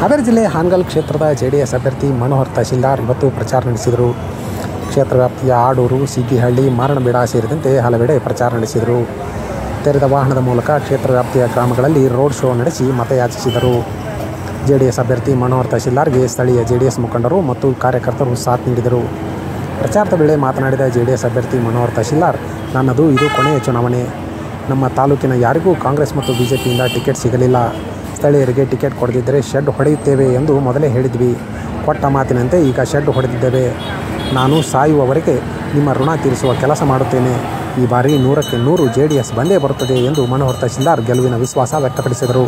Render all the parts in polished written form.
ಹಾವೇರಿ ಜಿಲ್ಲೆ ಹಾನಗಲ್ ಕ್ಷೇತ್ರದ ಜೆಡಿಎಸ್ ಅಭ್ಯರ್ಥಿ ಮನೋಹರ್ ತಹಶೀಲ್ದಾರ್ ಇವತ್ತು ಪ್ರಚಾರ ನಡೆಸಿದರು. ಕ್ಷೇತ್ರ ವ್ಯಾಪ್ತಿಯ ಆಡೂರು, ಸಿಗ್ಗಿಹಳ್ಳಿ, ಮಾರಣಬೇಡ ಸೇರಿದಂತೆ ಹಲವೆಡೆ ಪ್ರಚಾರ ನಡೆಸಿದರು. ತೆರೆದ ವಾಹನದ ಮೂಲಕ ಕ್ಷೇತ್ರ ವ್ಯಾಪ್ತಿಯ ಗ್ರಾಮಗಳಲ್ಲಿ ರೋಡ್ ಶೋ ನಡೆಸಿ ಮತಯಾಚಿಸಿದರು. ಜೆಡಿಎಸ್ ಅಭ್ಯರ್ಥಿ ಮನೋಹರ್ ತಹಶೀಲ್ದಾರ್ಗೆ ಸ್ಥಳೀಯ ಜೆಡಿಎಸ್ ಮುಖಂಡರು ಮತ್ತು ಕಾರ್ಯಕರ್ತರು ಸಾಥ್ ನೀಡಿದರು. ಪ್ರಚಾರದ ವೇಳೆ ಮಾತನಾಡಿದ ಜೆಡಿಎಸ್ ಅಭ್ಯರ್ಥಿ ಮನೋಹರ್ ತಹಶೀಲ್ದಾರ್, ನನ್ನದು ಇದು ಕೊನೆಯ ಚುನಾವಣೆ. ನಮ್ಮ ತಾಲೂಕಿನ ಯಾರಿಗೂ ಕಾಂಗ್ರೆಸ್ ಮತ್ತು ಬಿಜೆಪಿಯಿಂದ ಟಿಕೆಟ್ ಸಿಗಲಿಲ್ಲ. ಸ್ಥಳೀಯರಿಗೆ ಟಿಕೆಟ್ ಕೊಡದಿದ್ದರೆ ಶೆಡ್ ಹೊಡೆಯುತ್ತೇವೆ ಎಂದು ಮೊದಲೇ ಹೇಳಿದ್ವಿ. ಕೊಟ್ಟ ಮಾತಿನಂತೆ ಈಗ ಶೆಡ್ ಹೊಡೆದಿದ್ದೇವೆ. ನಾನು ಸಾಯುವವರೆಗೆ ನಿಮ್ಮ ಋಣ ತೀರಿಸುವ ಕೆಲಸ ಮಾಡುತ್ತೇನೆ. ಈ ಬಾರಿ 100ಕ್ಕೆ 100 ಜೆಡಿಎಸ್ ಬಂದೇ ಬರುತ್ತದೆ ಎಂದು ಮನೋಹರ್ ತಹಶೀಲ್ದಾರ್ ಗೆಲುವಿನ ವಿಶ್ವಾಸ ವ್ಯಕ್ತಪಡಿಸಿದರು.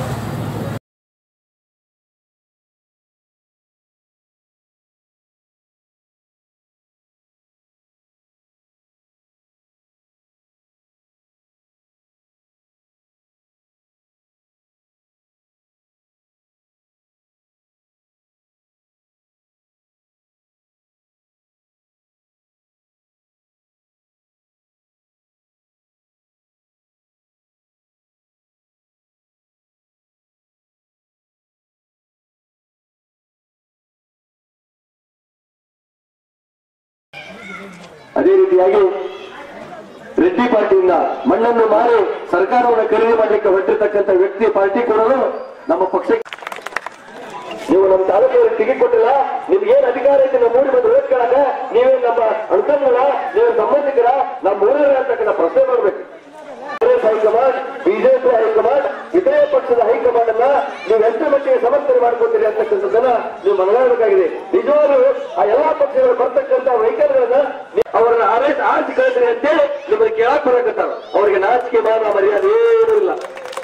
ಅದೇ ರೀತಿಯಾಗಿ ರೆಡ್ಡಿ ಪಾರ್ಟಿಯಿಂದ ಮಣ್ಣನ್ನು ಮಾರಿ ಸರ್ಕಾರವನ್ನು ಖರೀದಿ ಮಾಡಲಿಕ್ಕೆ ಹೊರಟಿರ್ತಕ್ಕಂಥ ವ್ಯಕ್ತಿ ಪಾರ್ಟಿ ಕೊಡೋದು ನಮ್ಮ ಪಕ್ಷಕ್ಕೆ. ನೀವು ನಮ್ಮ ತಾಲೂಕಿನಲ್ಲಿ ಟಿಕೆಟ್ ಕೊಟ್ಟಿಲ್ಲ, ನಿಮ್ಗೆ ಏನ್ ಅಧಿಕಾರ ಐತೆ ನಮ್ಮ ಊರಿಗೆ ಬಂದು ಹೇಳ್ಕೊಳ್ಳಾಗ ನೀವೇ ನಮ್ಮ ಅನುಕೂಲ, ನೀವೇ ಸಂಬಂಧಿಕರ, ನಮ್ಮ ಊರಿನ ಅಂತಕ್ಕಂಥ ಪ್ರಶ್ನೆ ಮಾಡಬೇಕು. ಕಾಂಗ್ರೆಸ್ ಹೈಕಮಾಂಡ್, ಬಿಜೆಪಿ ಹೈಕಮಾಂಡ್, ಇತರೆ ಪಕ್ಷದ ಹೈಕಮಾಂಡ್ ಅನ್ನ ನೀವು ಎಷ್ಟು ಮಟ್ಟಿಗೆ ಸಮರ್ಥನೆ ಮಾಡ್ಕೊತೀರಿ ಅಂತಕ್ಕಂಥದ್ದನ್ನ ನೀವು ಮನಗಾಡಬೇಕಾಗಿದೆ. ನಿಜವಾಗ್ಲೂ ಆ ಎಲ್ಲಾ ಪಕ್ಷಗಳು ಬರ್ತಕ್ಕಂಥ ವೆಹಿಕಲ್ಗಳನ್ನ ಅವರನ್ನ ಆರಿಸಿ ಕಳಿಸ್ರಿ ಅಂತೇಳಿ ನಿಮಗೆ ಕೇಳಕ್ ಬರಕತ್ತಾರ. ಅವರಿಗೆ ನಾಚಿಕೆ ಮಾನ ಮರ್ಯಾದೆ ಏನೂ ಇಲ್ಲ.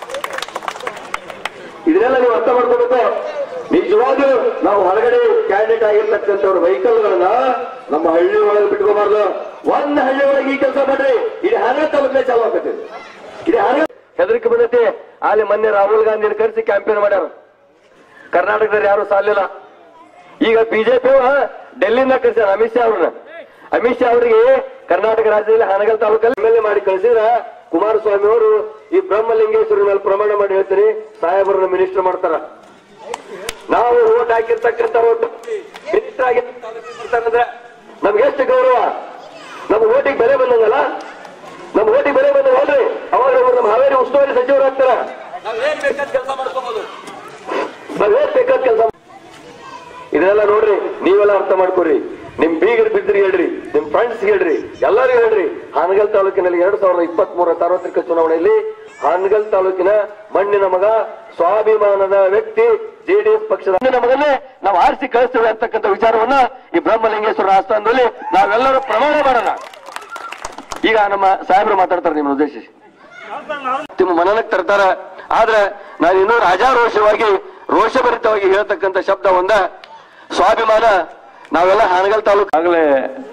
ಇದನ್ನೆಲ್ಲ ನೀವು ಅರ್ಥ ಮಾಡ್ಕೋಬೇಕು. ನಿಜವಾಗ್ಲೂ ನಾವು ಹೊರಗಡೆ ಕ್ಯಾಂಡಿಡೇಟ್ ಆಗಿರ್ತಕ್ಕಂಥವ್ರ ವೆಹಿಕಲ್ಗಳನ್ನ ನಮ್ಮ ಹಳ್ಳಿ ಒಳಗೆ ಬಿಟ್ಕೋಬಾರ್ದು. ಒಂದ್ ಹಳ್ಳಿ ಒಳಗೆ ಈ ಕೆಲಸ ಮಾಡ್ರಿ, ಇದು ಹಾನಗಲ್ ತಾಲೂಕಿನ ಚಾಲು ಆಗ್ತದೆ. ಇದು ಹೆದರಿಕೆ ಬಂದೈತಿ. ಅಲ್ಲಿ ಮೊನ್ನೆ ರಾಹುಲ್ ಗಾಂಧಿ ಕರೆಸಿ ಕ್ಯಾಂಪೇನ್ ಮಾಡ್ಯಾರ. ಕರ್ನಾಟಕದಲ್ಲಿ ಯಾರು ಸಾಲಿಲ್ಲ. ಈಗ ಬಿಜೆಪಿ ಡೆಲ್ಲಿಯಿಂದ ಕರೆಸ್ಯಾರ ಅಮಿತ್ ಶಾ ಅವ್ರನ್ನ. ಅಮಿತ್ ಶಾ ಅವರಿಗೆ ಕರ್ನಾಟಕ ರಾಜ್ಯದಲ್ಲಿ ಹಾನಗಲ್ ತಾಲೂಕಲ್ಲಿ MLA ಮಾಡಿ ಕಳಿಸಿದ್ರ ಕುಮಾರಸ್ವಾಮಿ ಅವರು ಈ ಬ್ರಹ್ಮಲಿಂಗೇಶ್ವರ ಮೇಲೆ ಪ್ರಮಾಣ ಮಾಡಿ ಹೇಳ್ತೀನಿ, ಸಾಹೇಬರನ್ನ ಮಿನಿಸ್ಟರ್ ಮಾಡ್ತಾರ. ನಾವು ಓಟ್ ಹಾಕಿರ್ತಕ್ಕಂಥ ಮಿನಿಸ್ಟರ್ ಆಗಿರ್ತಾರೆ. ನಮ್ಗೆ ಎಷ್ಟು ಗೌರವ, ನಮ್ಮ ಓಟಿಗೆ ಬೆಲೆ ಬಂದಂಗಲ್ಲ, ನಮ್ಮ ಓಟಿಗೆ ಬೆಲೆ ಬಂದಂಗಲ್ರಿ. ಅವಾಗ ನಮ್ಮ ಹಾವೇರಿ ಉಸ್ತುವಾರಿ ಸಚಿವರು ಆಗ್ತಾರ. ನಾವೇನ್ ಬೇಕಾದ ಕೆಲಸ ಮಾಡ್ಕೋಬಹುದು, ನಾವೇನ್ ಬೇಕಾದ ಕೆಲಸ. ಇದನ್ನೆಲ್ಲ ನೋಡ್ರಿ, ನೀವೆಲ್ಲ ಅರ್ಥ ಮಾಡ್ಕೊರಿ. ನಿಮ್ ಬೀಗರ್ ಬಿದ್ರಿ ಹೇಳ್ರಿ, ನಿಮ್ ಫ್ರೆಂಡ್ಸ್ ಹೇಳ್ರಿ, ಎಲ್ಲರಿಗೂ ಹೇಳ್ರಿ. ಹಾನಗಲ್ ತಾಲೂಕಿನಲ್ಲಿ 2023 ಸಾರ್ವತ್ರಿಕ ಚುನಾವಣೆಯಲ್ಲಿ ಹಾನಗಲ್ ತಾಲೂಕಿನ ಮಣ್ಣಿನ ಮಗ, ಸ್ವಾಭಿಮಾನದ ವ್ಯಕ್ತಿ, ಜೆಡಿಎಸ್ ಪಕ್ಷದ ಮಣ್ಣಿನ ಮಗನೇ ನಾವು ಆರಿಸಿ ಕಳಿಸ್ತೇವೆ ಅಂತಕ್ಕಂಥ ವಿಚಾರವನ್ನ ಈ ಬ್ರಹ್ಮಲಿಂಗೇಶ್ವರ ಆಸ್ಥಾನದಲ್ಲಿ ನಾವೆಲ್ಲರೂ ಪ್ರಮಾಣ ಮಾಡೋಣ. ಈಗ ನಮ್ಮ ಸಾಹೇಬರು ಮಾತಾಡ್ತಾರೆ ನಿಮ್ಮನ್ನು ಉದ್ದೇಶಿಸಿ, ನಿಮ್ಮ ಮನನಕ್ಕೆ ತರ್ತಾರ. ಆದ್ರೆ ನಾನು ಇನ್ನೂ ರಾಜಾರೋಷವಾಗಿ, ರೋಷಭರಿತವಾಗಿ ಹೇಳ್ತಕ್ಕಂಥ ಶಬ್ದ ಒಂದ, ಸ್ವಾಭಿಮಾನ. ನಾವೆಲ್ಲ ಹಾನಗಲ್ ತಾಲೂಕು ಆಗಲೇ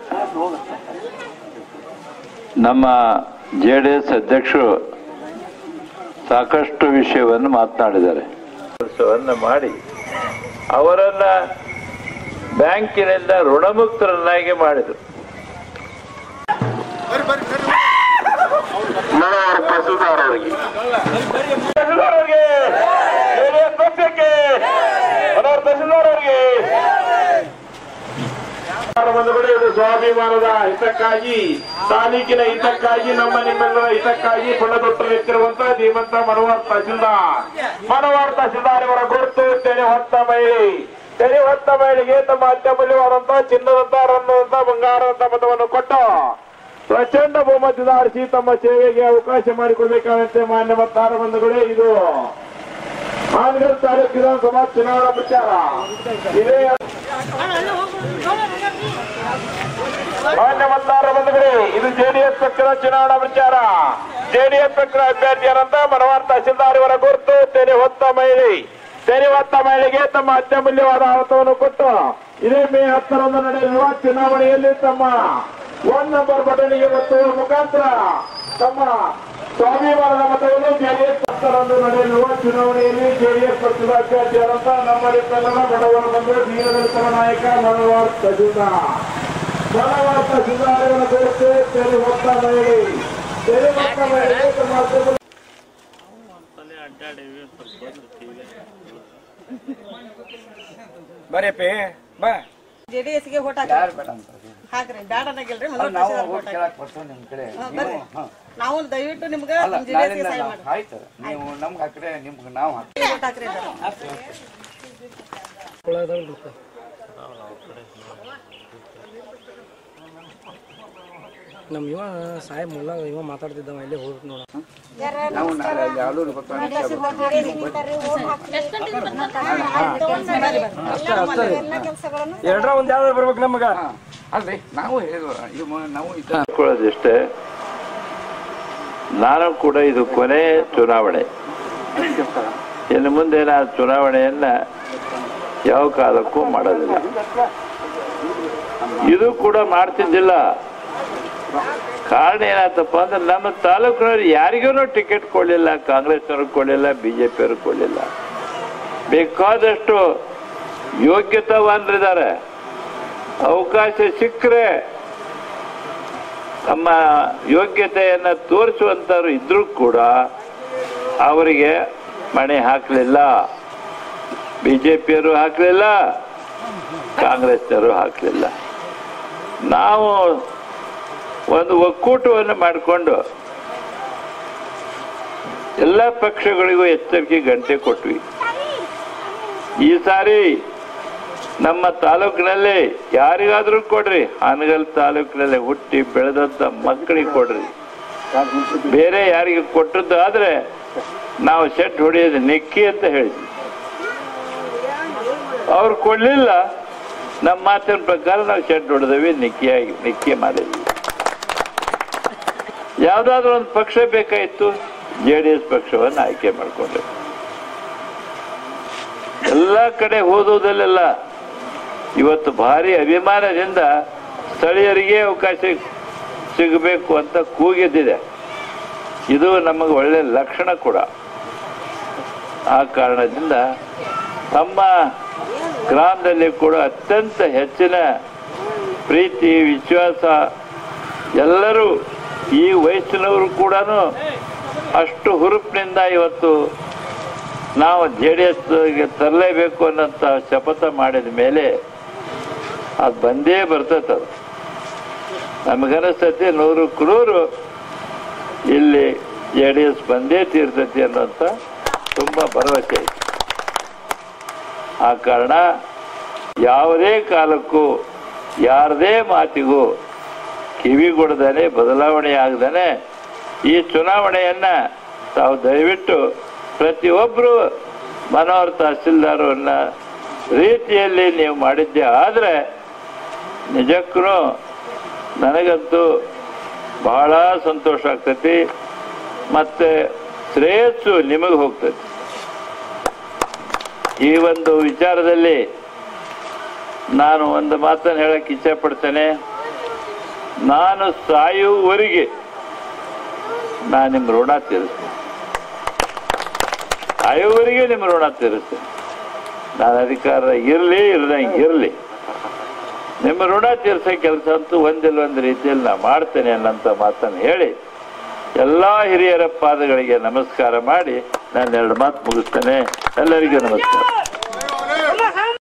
ನಮ್ಮ ಜೆಡಿಎಸ್ ಅಧ್ಯಕ್ಷರು ಸಾಕಷ್ಟು ವಿಷಯವನ್ನು ಮಾತನಾಡಿದ್ದಾರೆ. ಮಾಡಿ ಅವರನ್ನ ಬ್ಯಾಂಕಿನಿಂದ ಋಣಮುಕ್ತರನ್ನಾಗಿ ಮಾಡಿದರು. ತಹಸೀಲ್ದಾರ್ ಅವರಿಗೆ, ಜೆಡಿಎಸ್ ಪಕ್ಷಕ್ಕೆ, ಮನೋಹರ್ ತಹಸೀಲ್ದಾರ್ ಅವರಿಗೆ ಇದು ಸ್ವಾಭಿಮಾನದ ಹಿತಕ್ಕಾಗಿ, ತಾಲೂಕಿನ ಹಿತಕ್ಕಾಗಿ, ನಮ್ಮ ನಿಮ್ಮೆಲ್ಲರ ಹಿತಕ್ಕಾಗಿ ಪಣದೊಟ್ಟಲಿರುವಂತಹ ಧೀಮಂತ ಮನೋಹರ್ ತಹಸೀಲ್ದಾರ್ ಇವರ ಗುರುತು ತೆರೆ ಹೊತ್ತ ಮಹಿಳೆ. ತೆರೆ ಹೊತ್ತ ಮಹಿಳೆಗೆ ತಮ್ಮ ಅತ್ಯಮೂಲ್ಯವಾದಂತಹ ಚಿನ್ನದಂತ, ರನ್ನದಂತ, ಬಂಗಾರದಂತ ಮತವನ್ನು ಕೊಟ್ಟು ಪ್ರಚಂಡ ಬಹುಮತದಿಂದ ಆರಿಸಿ ತಮ್ಮ ಸೇವೆಗೆ ಅವಕಾಶ ಮಾಡಿಕೊಡಬೇಕಾದಂತೆ ಮಾನ್ಯ ಮತದಾರ ಬಂಧುಗಳೇ, ಇದು ಹಾನಗಲ್ ತಾಲೂಕು ವಿಧಾನಸಭಾ ಚುನಾವಣಾ ಪ್ರಚಾರ. ಇದೇ ಮಾನ್ಯ ಮತದಾರ ಬಂಧುಗಳೇ, ಇದು ಜೆಡಿಎಸ್ ಪಕ್ಷದ ಚುನಾವಣಾ ಪ್ರಚಾರ. ಜೆಡಿಎಸ್ ಪಕ್ಷದ ಅಭ್ಯರ್ಥಿಯಾದಂತ ಮನೋಹರ್ ತಹಸೀಲ್ದಾರ್ ಇವರ ಗುರುತು ತೆರೆ ಹೊತ್ತ ಮಹಿಳೆ. ತೆರೆ ಹೊತ್ತ ಮಹಿಳೆಗೆ ತಮ್ಮ ಅತ್ಯಮೂಲ್ಯವಾದ ಮತವನ್ನು ಕೊಟ್ಟು ಇದೇ ಮೇ 10ರಂದು ನಡೆಯಲಿರುವ ಚುನಾವಣೆಯಲ್ಲಿ ತಮ್ಮ 1 ನಂಬರ್ ಬಟನಿಗೆ ಒತ್ತುವ ಮುಖಾಂತರ ತಮ್ಮ ಸ್ವಾಭಿಮಾನದ ಮತವನ್ನು ಜೆಡಿಎಸ್ 10ರಂದು ನಡೆಯಲಿರುವ ಚುನಾವಣೆಯಲ್ಲಿ ಜೆಡಿಎಸ್ ಪಕ್ಷದ ಅಭ್ಯರ್ಥಿಯಾದಂತ ನಮ್ಮ ನಿಮ್ಮೆಲ್ಲರ ಬಡವರ ಬಂಧು, ದೀನದಲಿತರ ನಾಯಕ ಮನೋಹರ್ ತಹಸೀಲ್ದಾರ್. ಮನೋಹರ್ ತಹಸೀಲ್ದಾರ್ ಇವರ ಗುರುತು ತೆರೆ ಹೊತ್ತ ಮಹಿಳೆ. ತೆರೆ ಹೊತ್ತ ಮಹಿಳೆಗೆ ತಮ್ಮ ಬರೀಪಿ ಬಾ ಜೆಡಿಎಸ್ಗೆ ವೋಟ್ ಹಾಕ್ರಿ ಬ್ಯಾಡ ಅನ್ನಂಗಿಲ್ರಿ ನಾವು ದಯವಿಟ್ಟು ನಿಮ್ಗೆ ಆಯ್ತು ನೀವು ನಮ್ಗೆ ಹಾಕ್ರೆ ನಿಮ್ಗೆ ನಾವು ಹಾಕ್ರಿ ನಮ್ಮ ಇವ ಸಾಹೇಬ್ ಮುಲ್ಲ ಇವ ಮಾತಾಡ್ತಿದ್ದವ ಇಲ್ಲಿ ಹೋಗ್ಬೇಕು ನೋಡ ನಾವು ನಾಳೆ ಯಾವ್ದು ಎರಡ್ರ ಒಂದ್ ಯಾವ್ದಾರು ಬರ್ಬೇಕು ನಮಗ ಅಲ್ರಿ ನಾವು ನಾವು ಇಷ್ಟೇ ನಾನು ಕೂಡ ಇದು ಕೊನೆ ಚುನಾವಣೆ. ಇನ್ನು ಮುಂದೆ ನಾನು ಚುನಾವಣೆಯನ್ನ ಯಾವ ಕಾಲಕ್ಕೂ ಮಾಡೋದಿಲ್ಲ. ಇದು ಕೂಡ ಮಾಡ್ತಿದ್ದಿಲ್ಲ. ಕಾರಣ ಏನಾಯ್ತಪ್ಪ ಅಂದ್ರೆ ನಮ್ಮ ತಾಲೂಕಿನವ್ರು ಯಾರಿಗೂ ಟಿಕೆಟ್ ಕೊಡಲಿಲ್ಲ, ಕಾಂಗ್ರೆಸ್ನವ್ರಿಗೆ ಕೊಡಲಿಲ್ಲ, ಬಿಜೆಪಿಯವ್ರಿಗೆ ಕೊಡಲಿಲ್ಲ. ಬೇಕಾದಷ್ಟು ಯೋಗ್ಯತಾವಾನರಿದ್ದಾರೆ. ಅವಕಾಶ ಸಿಕ್ಕರೆ ತಮ್ಮ ಯೋಗ್ಯತೆಯನ್ನ ತೋರಿಸುವಂತವ್ರು ಇದ್ರೂ ಕೂಡ ಅವರಿಗೆ ಮಣೆ ಹಾಕಲಿಲ್ಲ. ಬಿಜೆಪಿಯವರು ಹಾಕಲಿಲ್ಲ, ಕಾಂಗ್ರೆಸ್ನವರು ಹಾಕಲಿಲ್ಲ. ನಾವು ಒಂದು ಒಕ್ಕೂಟವನ್ನು ಮಾಡಿಕೊಂಡು ಎಲ್ಲ ಪಕ್ಷಗಳಿಗೂ ಎಚ್ಚರಿಕೆ ಗಂಟೆ ಕೊಟ್ವಿ. ಈ ಸಾರಿ ನಮ್ಮ ತಾಲೂಕಿನಲ್ಲಿ ಯಾರಿಗಾದ್ರೂ ಕೊಡ್ರಿ, ಹಾನಗಲ್ ತಾಲೂಕಿನಲ್ಲಿ ಹುಟ್ಟಿ ಬೆಳೆದಂತ ಮಕ್ಕಳಿಗೆ ಕೊಡ್ರಿ. ಬೇರೆ ಯಾರಿಗೆ ಕೊಟ್ಟದ್ದು ಆದ್ರೆ ನಾವು ಸೆಟ್ ಹೊಡೆಯೋದು ನಿಕ್ಕಿ ಅಂತ ಹೇಳಿದ್ವಿ. ಅವ್ರು ಕೊಡ್ಲಿಲ್ಲ. ನಮ್ಮ ಮಾತಿನ ಪ್ರಕಾರ ನಾವು ಸೆಟ್ ಹೊಡೆದವಿ, ನಿಕ್ಕಿ ಮಾಡಿದ್ವಿ. ಯಾವ್ದಾದ್ರು ಒಂದು ಪಕ್ಷ ಬೇಕಾಯಿತು, JDS ಪಕ್ಷವನ್ನು ಆಯ್ಕೆ ಮಾಡಿಕೊಂಡ್ರೆ ಎಲ್ಲ ಕಡೆ ಓದೋದಲ್ಲೆಲ್ಲ ಇವತ್ತು ಭಾರಿ ಅಭಿಮಾನದಿಂದ ಸ್ಥಳೀಯರಿಗೆ ಅವಕಾಶ ಸಿಗಬೇಕು ಅಂತ ಕೂಗಿದ್ದಿದೆ. ಇದು ನಮಗೆ ಒಳ್ಳೆ ಲಕ್ಷಣ ಕೂಡ. ಆ ಕಾರಣದಿಂದ ನಮ್ಮ ಗ್ರಾಮದಲ್ಲಿ ಕೂಡ ಅತ್ಯಂತ ಹೆಚ್ಚಿನ ಪ್ರೀತಿ ವಿಶ್ವಾಸ, ಎಲ್ಲರೂ ಈ ವಯಸ್ಸಿನವರು ಕೂಡ ಅಷ್ಟು ಹುರುಪಿನಿಂದ ಇವತ್ತು ನಾವು JDSಗೆ ತರಲೇಬೇಕು ಅನ್ನೋಂಥ ಶಪಥ ಮಾಡಿದ ಮೇಲೆ ಅದು ಬಂದೇ ಬರ್ತದೆ. ಅದು ನಮಗನಿಸ್ತತಿ 100ಕ್ಕೆ 100 ಇಲ್ಲಿ JDS ಬಂದೇ ತೀರ್ತತಿ ಅನ್ನೋಂಥ ತುಂಬ ಭರವಸೆ ಐತಿ. ಆ ಕಾರಣ ಯಾವುದೇ ಕಾಲಕ್ಕೂ ಯಾರದೇ ಮಾತಿಗೂ ಕಿವಿಗೊಡದೇನೆ, ಬದಲಾವಣೆ ಆಗದೇನೆ ಈ ಚುನಾವಣೆಯನ್ನ ತಾವು ದಯವಿಟ್ಟು ಪ್ರತಿಯೊಬ್ಬರು ಮನೋಹರ್ ತಹಸೀಲ್ದಾರನ್ನ ರೀತಿಯಲ್ಲಿ ನೀವು ಮಾಡಿದ್ದೆ ಆದರೆ ನಿಜಕ್ಕೂ ನನಗಂತೂ ಬಹಳ ಸಂತೋಷ ಆಗ್ತೈತಿ. ಮತ್ತೆ ಶ್ರೇಯಸ್ಸು ನಿಮಗೆ ಹೋಗ್ತೈತಿ. ಈ ಒಂದು ವಿಚಾರದಲ್ಲಿ ನಾನು ಒಂದು ಮಾತನ್ನು ಹೇಳಕ್ಕೆ ಇಚ್ಛೆ ಪಡ್ತೇನೆ. ನಾನು ಸಾಯುವವರೆಗೆ ನಾನು ನಿಮ್ಮ ಋಣ ತೀರಿಸ್ತೇನೆ. ಸಾಯುವವರೆಗೆ ನಿಮ್ಮ ಋಣ ತೀರಿಸ್ತೇನೆ. ನಾನು ಅಧಿಕಾರ ಇರಲಿ ಇರದಂಗೆ ಇರಲಿ, ನಿಮ್ಮ ಋಣ ತೀರಿಸೋ ಕೆಲಸ ಅಂತೂ ಒಂದಿಲ್ಲ ಒಂದು ರೀತಿಯಲ್ಲಿ ನಾನು ಮಾಡ್ತೇನೆ ಅನ್ನೋಂಥ ಮಾತನ್ನು ಹೇಳಿ ಎಲ್ಲ ಹಿರಿಯರ ಪಾದಗಳಿಗೆ ನಮಸ್ಕಾರ ಮಾಡಿ ನಾನು 2 ಮಾತು ಮುಗಿಸ್ತೇನೆ. ಎಲ್ಲರಿಗೂ ನಮಸ್ಕಾರ.